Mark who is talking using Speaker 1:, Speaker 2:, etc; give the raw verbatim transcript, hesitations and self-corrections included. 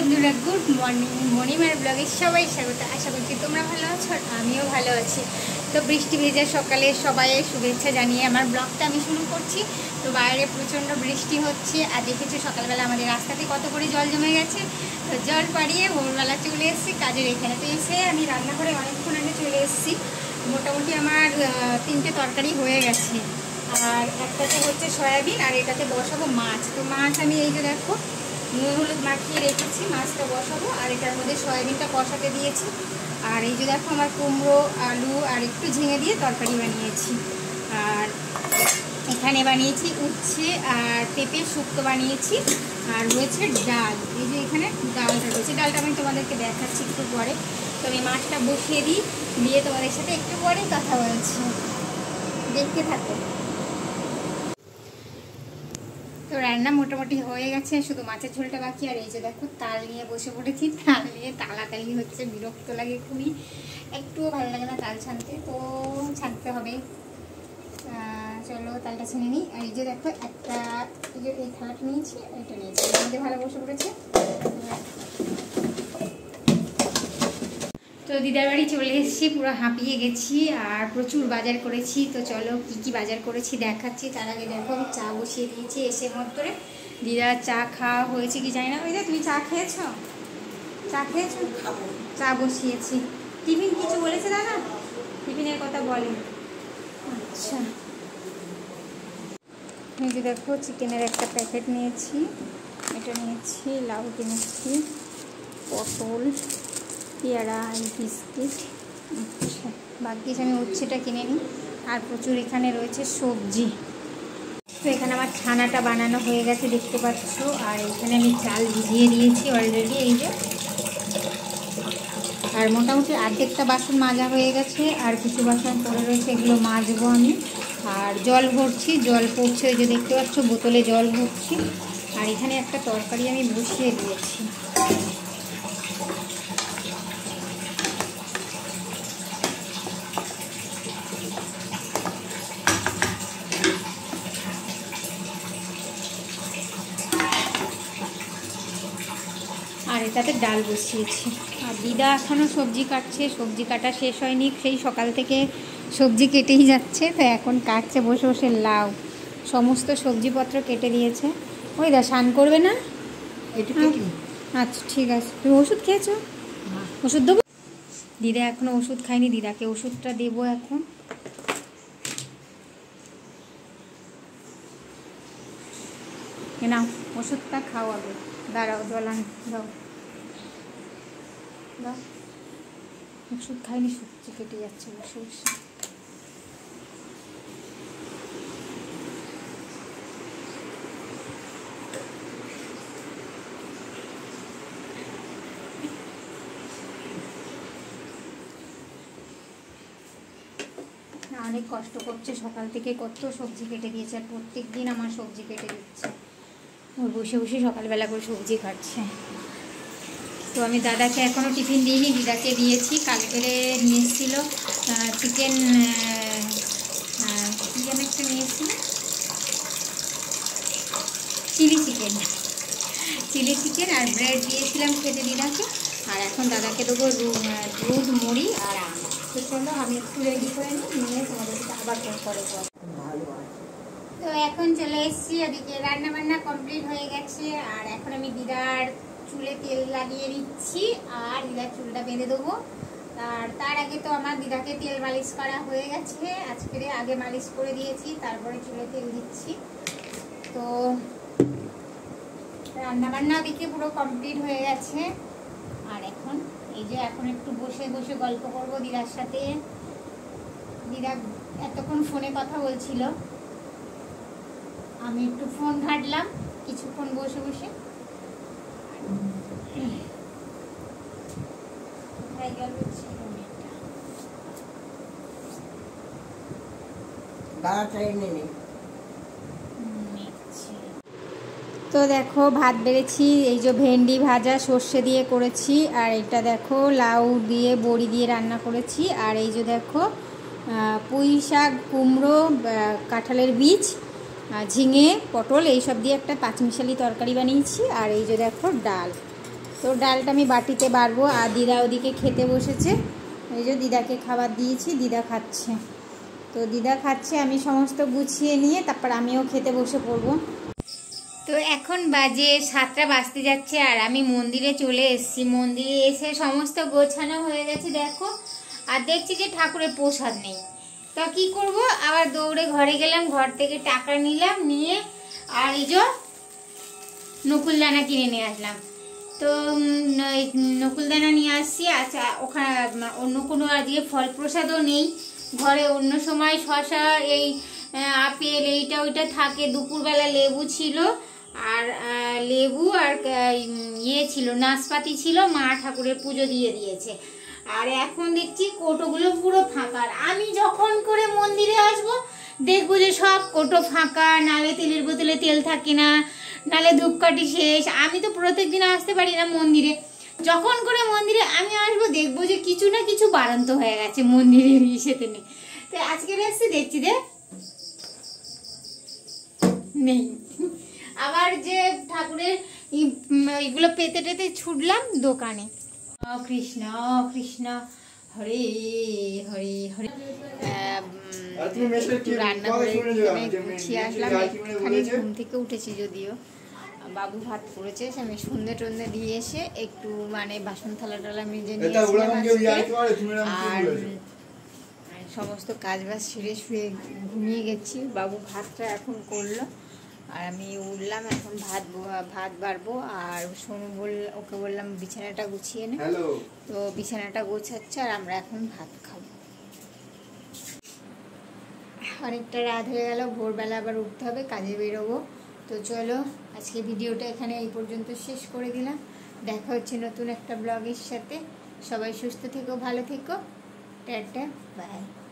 Speaker 1: বন্ধুরা, good morning. মণিমার ব্লগে সবাই স্বাগত। আশা করছি তোমরা ভালো আছো আর আমিও ভালো আছি। তো বৃষ্টি ভেজা সকালে সবাই শুভেচ্ছা জানিয়ে আমার ব্লগটা আমি শুরু করছি। তো বাইরে প্রচণ্ড বৃষ্টি হচ্ছে আর দেখেছি সকালবেলা আমাদের রাস্তাতে কত করে জল জমে গেছে। তো জল পাড়িয়ে ভোরবেলা চলে এসেছি কাজের এখানে। তো এসে আমি রান্নাঘরে অনেকক্ষণ আগে চলে এসেছি। মোটামুটি আমার তিনটে তরকারি হয়ে গেছে, আর একটাতে হচ্ছে সয়াবিন আর এটাতে বসাবো মাছ। তো মাছ আমি এই যে দেখো নুন হলুদ মাখিয়ে রেখেছি, মাছটা বসাবো আর এটার মধ্যে সয়াবিনটা কষাতে দিয়েছি। আর এই যে দেখো আমার কুমড়ো আলু আর একটু ঝিঙে দিয়ে তরকারি বানিয়েছি। আর এখানে বানিয়েছি উচ্ছে আর পেঁপে শুক্তো বানিয়েছি। আর রয়েছে ডাল, এই যে এখানে ডালটা রয়েছে। ডালটা আমি তোমাদেরকে দেখাচ্ছি একটু পরে। তো আমি মাছটা বসিয়ে দিই, দিয়ে তোমাদের সাথে একটু পরে কথা বলছি, দেখতে থাকো। তো রান্না মোটামুটি হয়ে গেছে, শুধু মাছের ঝোলটা বাকি। আর এই যে দেখো তাল নিয়ে বসে পড়েছি। তাল নিয়ে তালাতালি হচ্ছে, বিরক্ত লাগে খুবই, একটুও ভালো লাগে না তাল ছানতে, তো ছানতে হবে। চলো তালটা ছেনে নিই। আর এই যে দেখো একটা এই যে এই থালাটা নিয়েছি, এটা নিয়েছি, এর মধ্যে ভালো বসে পড়েছে। তো দিদার বাড়ি চলে এসেছি, পুরো হাঁপিয়ে গেছি আর প্রচুর বাজার করেছি। তো চলো কি কি বাজার করেছি দেখাচ্ছি। তার আগে দেখো আমি চা বসিয়ে দিয়েছি এসে মধ্যে। দিদার চা খাওয়া হয়েছে কি জানি না। ওই যে তুমি চা খেয়েছো? চা খেয়েছো? চা বসিয়েছি। টিফিন কিছু বলেছে দাদা? টিফিনের কথা বলে। আচ্ছা, এই যে দেখো চিকেনের একটা প্যাকেট নিয়েছি, এটা নিয়েছি, লাউ কিনেছি, পটল, পেয়ারা, বিস্কিট। আচ্ছা, বাকি আমি উচ্ছেটা কিনে নিই। আর প্রচুর এখানে রয়েছে সবজি। তো এখানে আমার ছানাটা বানানো হয়ে গেছে দেখতে পাচ্ছ। আর এখানে আমি চাল ভিজিয়ে দিয়েছি অলরেডি, এই যে। আর মোটামুটি অর্ধেকটা বাসন মাজা হয়ে গেছে, আর কিছু বাসন পড়ে রয়েছে, এগুলো মাজবো আমি। আর জল ভরছি, জল পড়ছে, ওই যে দেখতে পাচ্ছ বোতলে জল ভরছি। আর এখানে একটা তরকারি আমি বসিয়ে দিয়েছি। আর এটাতে ডাল বসিয়েছি। আর দিদা এখনও সবজি কাটছে, সবজি কাটা শেষ হয়নি, সেই সকাল থেকে সবজি কেটেই যাচ্ছে। তো এখন কাটছে বসে বসে লাউ, সমস্ত সবজিপত্র কেটে দিয়েছে। ওই দা স্নান করবে না? আচ্ছা ঠিক আছে। তুমি ওষুধ খেয়েছো? ওষুধ দেবো? দিদা এখনও ওষুধ খায়নি, দিদাকে ওষুধটা দেবো এখন। নাও ওষুধটা খাও আগে, দাঁড়াও জলান দাও দাও। ওষুধ খাইনি, সবজি কেটে যাচ্ছে বসে বসে। অনেক কষ্ট করছে সকাল থেকে, কত সবজি কেটে দিয়েছে। আর প্রত্যেক দিন আমার সবজি কেটে দিচ্ছে, ওর বসে বসে সকালবেলা করে সবজি কাটছে। তো আমি দাদাকে এখনও টিফিন দিইনি, দিদাকে দিয়েছি। কালকে নিয়ে এসেছিল চিকেন, চিকেন একটা নিয়ে এসেছিল, চিলি চিকেন, চিলি চিকেন আর ব্রেড দিয়েছিলাম খেতে দিদাকে। আর এখন দাদাকে দেবো দুধ, মুড়ি আর আম। তো চলো আমি একটু রেডি করে নিই, নিয়ে তোমাদেরকে আবার করে পর। তো এখন চলে এসেছি, ওদিকে রান্না বান্না কমপ্লিট হয়ে গেছে। আর এখন আমি দিদার চুলে তেল লাগিয়ে দিচ্ছি আর দিদার চুলটা বেঁধে দেবো। আর তার আগে তো আমার দিদাকে তেল মালিশ করা হয়ে গেছে, আজকে আগে মালিশ করে দিয়েছি, তারপরে চুলে তেল দিচ্ছি। তো রান্না বান্না ওদিকে পুরো কমপ্লিট হয়ে গেছে। আর এখন এই যে এখন একটু বসে বসে গল্প করব দিদার সাথে। দিদা এতক্ষণ ফোনে কথা বলছিল, আমি একটু ফোন ঘাটলাম কিছুক্ষণ বসে বসে। তো দেখো ভাত বেড়েছি, এই যে ভেন্ডি ভাজা সর্ষে দিয়ে করেছি। আর এটা দেখো লাউ দিয়ে বড়ি দিয়ে রান্না করেছি। আর এই যে দেখো পুঁই শাক, কুমড়ো, কাঁঠালের বীজ, ঝিঙে, পটল এইসব দিয়ে একটা পাঁচমিশালি তরকারি বানিয়েছি। আর এই যে দেখো ডাল। তো ডালটা আমি বাটিতে বাড়বো, আর দিদা ওদিকে খেতে বসেছে। এই যে দিদাকে খাবার দিয়েছি, দিদা খাচ্ছে। তো দিদা খাচ্ছে, আমি সমস্ত গুছিয়ে নিয়ে তারপর আমিও খেতে বসে পড়বো। তো এখন বাজে সাতটা বাজতে যাচ্ছে, আর আমি মন্দিরে চলে এসেছি। মন্দিরে এসে সমস্ত গোছানো হয়ে গেছে দেখো, আর দেখছি যে ঠাকুরের প্রসাদ নেই। তো কি করব, আবার দৌড়ে ঘরে গেলাম, ঘর থেকে টাকা নিলাম, নিয়ে আর এই যে নকুলদানা কিনে নিয়ে আসলাম। তো নকুলদানা নিয়ে আসছি। আচ্ছা, ওখানে অন্য কোনো আজকে ফল প্রসাদও নেই ঘরে। অন্য সময় শশা, এই আপেল, এইটা ওইটা থাকে। দুপুরবেলা লেবু ছিল, আর লেবু আর ইয়ে ছিল, নাশপাতি ছিল, মা ঠাকুরের পুজো দিয়ে দিয়েছে। আর এখন দেখছি কোটোগুলো পুরো ফাঁকা। আমি যখন করে মন্দিরে আসবো দেখবো যে সব কোটো ফাঁকা, নালে তেলের বোতলে তেল থাকে না, নালে ধূপকাঠি শেষ। আমি তো প্রত্যেক দিন আসতে পারি না মন্দিরে। যখন করে মন্দিরে আমি আসবো দেখবো যে কিছু না কিছু বাড়ন্ত হয়ে গেছে মন্দিরের ইসেতে নেই। তো আজকে এসছি দেখছি যে নেই। আবার যে ঠাকুরের এইগুলো পেতে টেতে ছুটলাম দোকানে। কৃষ্ণ কৃষ্ণ হরে হরে হরে। রান্নাঘরে গুছিয়ে আসলাম, একটুখানি ঘুম থেকে উঠেছি যদিও। বাবু ভাত করেছে, আমি সন্ধে টন্ধে দিয়ে এসে একটু মানে বাসন থালা টালা মেজে নিয়েছিলাম, আর সমস্ত কাজ বাজ সেরে শুয়ে ঘুমিয়ে গেছি। বাবু ভাতটা এখন করলো, আর আমি উঠলাম, এখন ভাত ভাত বাড়বো। আর সোনু বল ওকে বললাম বিছানাটা গুছিয়ে নে, তো বিছানাটা গোছাচ্ছে, আর আমরা এখন ভাত খাবো। অনেকটা রাত হয়ে গেল, ভোরবেলা আবার উঠতে হবে, কাজে বেরোবো। তো চলো আজকে ভিডিওটা এখানে এই পর্যন্ত শেষ করে দিলাম। দেখা হচ্ছে নতুন একটা ব্লগের সাথে। সবাই সুস্থ থেকো, ভালো থেকো, টাটা, বাই।